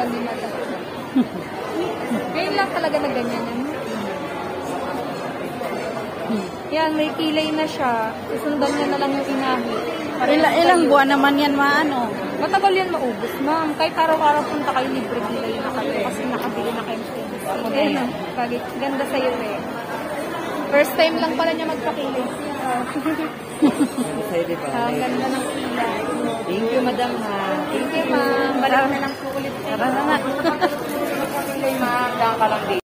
lang ni Madam. Ngayon lang talaga na ganyan yan. Yan, may kilay na siya. Susundan niya na lang yung inahi. Ilang buwan naman yan maano? Matagal yan maubos, ma'am. Kahit araw-araw punta kayo, libre kilay na kayo. Kasi nakabili na kayo sa ayun, ganda sa'yo eh. First time lang pala niya magpakilay. Ganda ng kilay. Thank you, madam, ha. Thank you, ma'am. Balik na lang po ulit. Tara na nga. Kilay, ma'am. Daan ka lang dito.